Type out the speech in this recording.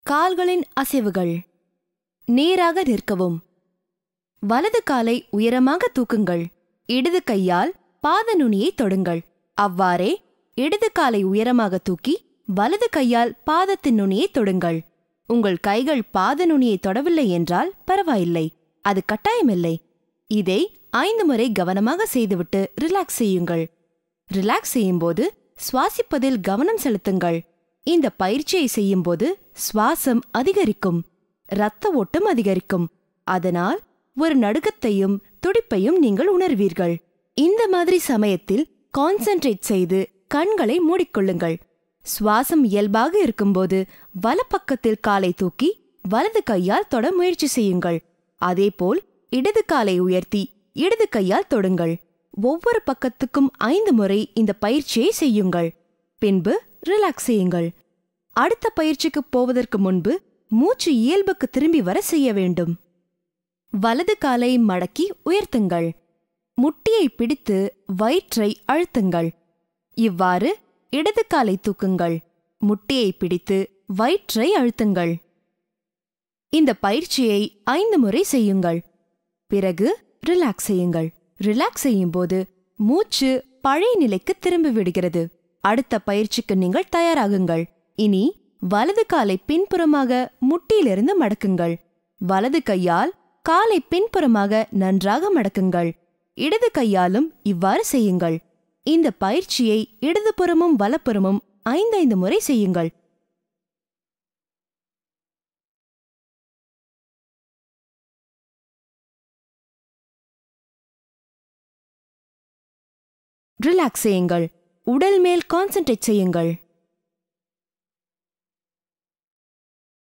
கால்களின் அசைவுகள். நேராக நிற்கவும். வலது காலை உயரமாக தூக்குங்கள். இடது கையால் பாத நுனியை தொடுங்கள். அவ்வாறே இடது காலை உயரமாக தூக்கி வலது கையால் பாதத்தின் நுனியை தொடுங்கள். உங்கள் கைகள் பாத நுனியை தொடவில்லை என்றால் பரவாயில்லை, அது கட்டாயமில்லை. இதை 5 முறை கவனமாக செய்துவிட்டு ரிலாக்ஸ் செய்யுங்கள். ரிலாக்ஸ் செய்யும்போது சுவாசிப்பதில் கவனம் செலுத்துங்கள். இந்த பயிற்சியை செய்யும்போது சுவாசம் அதிகரிக்கும், இரத்த ஓட்டம் அதிகரிக்கும். அதனால் ஒரு நடுக்கத்தையும் துடிப்பையும் நீங்கள் உணர்வீர்கள். இந்த மாதிரி சமயத்தில் கான்சென்ட்ரேட் செய்து கண்களை மூடிக்கொள்ளுங்கள். சுவாசம் இயல்பாக இருக்கும்போது வலப்பக்கத்தில் காலை தூக்கி வலது கையால் தொட முயற்சி செய்யுங்கள். அதேபோல் இடது காலை உயர்த்தி இடது கையால் தொடுங்கள். ஒவ்வொரு பக்கத்துக்கும் 5 முறை இந்த பயிற்சியை செய்யுங்கள். பின்பு ரிலாக்ஸ் செய்யுங்கள். அடுத்த பயிற்சிக்கு போவதற்கு முன்பு மூச்சு இயல்புக்கு திரும்பி வர செய்ய வேண்டும். வலது காலை மடக்கி உயர்த்துங்கள். முட்டியை பிடித்து வயிற்றை அழுத்துங்கள். இவ்வாறு இடது காலை தூக்குங்கள். முட்டியை பிடித்து வயிற்றை அழுத்துங்கள். இந்த பயிற்சியை 5 முறை செய்யுங்கள். பிறகு ரிலாக்ஸ் செய்யுங்கள். ரிலாக்ஸ் செய்யும்போது மூச்சு பழைய நிலைக்கு திரும்பி விடுகிறது. அடுத்த பயிற்சிக்கு நீங்கள் தயாராகுங்கள். இனி வலது காலை பின்புறமாக முட்டியிலிருந்து மடக்குங்கள். வலது கையால் காலை பின்புறமாக நன்றாக மடக்குங்கள். இடது கையாலும் இவ்வாறு செய்யுங்கள். இந்த பயிற்சியை இடதுபுறமும் வலப்புறமும் 5 முறை செய்யுங்கள். ரிலாக்ஸ் செய்யுங்கள். உடல் மேல் கான்சென்ட்ரேட் செய்யுங்கள்.